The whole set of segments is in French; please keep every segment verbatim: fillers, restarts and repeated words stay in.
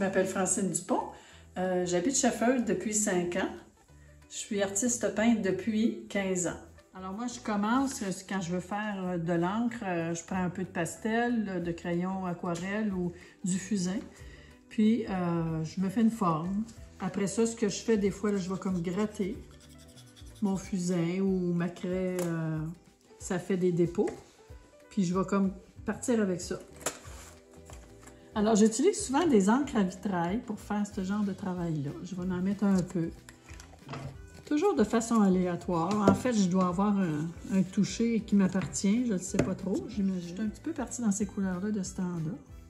m'appelle Francine Dupont. Euh, J'habite Sheffield depuis cinq ans. Je suis artiste peintre depuis quinze ans. Alors moi, je commence, quand je veux faire de l'encre, je prends un peu de pastel, de crayon aquarelle ou du fusain. Puis, euh, je me fais une forme. Après ça, ce que je fais des fois, là, je vais comme gratter mon fusain ou ma craie, euh, ça fait des dépôts. Puis, je vais comme partir avec ça. Alors, j'utilise souvent des encres à vitrail pour faire ce genre de travail-là. Je vais en mettre un peu. Toujours de façon aléatoire. En fait, je dois avoir un, un toucher qui m'appartient. Je ne sais pas trop, j'imagine. Je suis un petit peu partie dans ces couleurs-là de ce temps-là.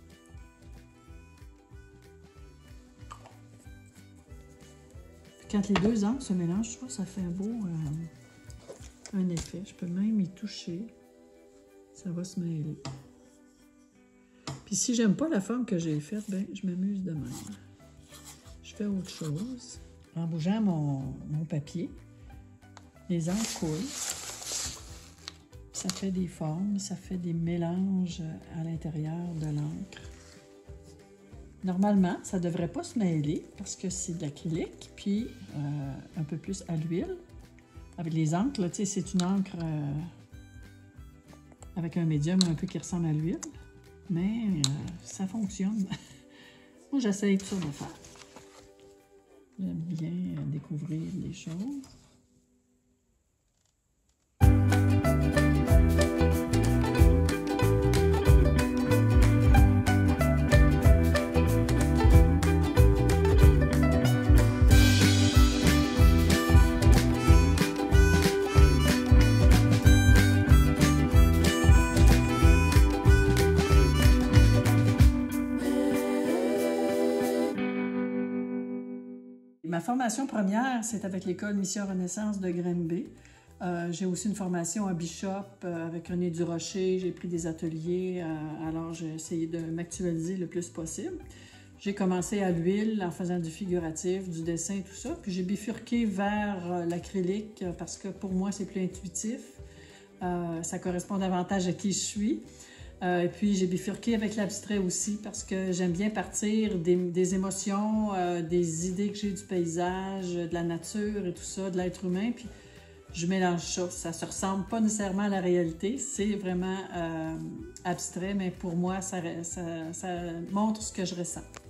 Quand les deux encres se mélangent, je trouve que ça fait un beau euh, un effet. Je peux même y toucher. Ça va se mêler. Puis si j'aime pas la forme que j'ai faite, ben je m'amuse de même. Je fais autre chose. En bougeant mon, mon papier, les encres coulent. Ça fait des formes, ça fait des mélanges à l'intérieur de l'encre. Normalement, ça ne devrait pas se mêler parce que c'est de l'acrylique, puis euh, un peu plus à l'huile. Avec les encres, là, tu sais, c'est une encre euh, avec un médium un peu qui ressemble à l'huile. Mais euh, ça fonctionne. Moi, j'essaye tout ça de faire. J'aime bien découvrir les choses. Ma formation première, c'est avec l'école Mission Renaissance de Granby. Euh, j'ai aussi une formation à Bishop euh, avec René Durocher. J'ai pris des ateliers, euh, alors j'ai essayé de m'actualiser le plus possible. J'ai commencé à l'huile en faisant du figuratif, du dessin, tout ça. Puis j'ai bifurqué vers euh, l'acrylique parce que pour moi, c'est plus intuitif. Euh, ça correspond davantage à qui je suis. Euh, et puis, j'ai bifurqué avec l'abstrait aussi parce que j'aime bien partir des, des émotions, euh, des idées que j'ai du paysage, de la nature et tout ça, de l'être humain. Puis, je mélange ça. Ça ne se ressemble pas nécessairement à la réalité. C'est vraiment euh, abstrait, mais pour moi, ça, ça, ça montre ce que je ressens.